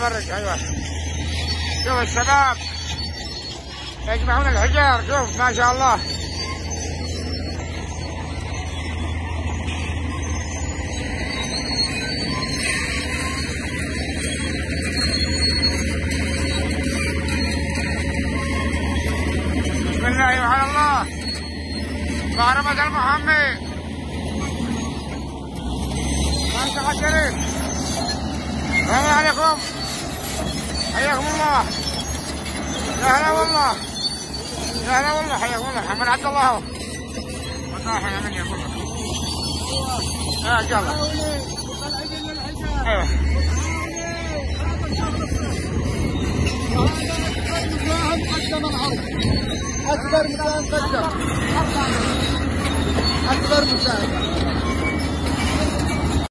فرج. ايوه شوف الشباب يجمعون الحجار، شوف ما شاء الله. بسم الله وعلى الله. كهرباء المحمي منطقة شريف. السلام عليكم، حياكم الله. يا هلا والله، يا هلا والله، حياكم الله. محمد عبد الله اهو والله يا من يقول يلا. ايوه أكبر من أن قدم.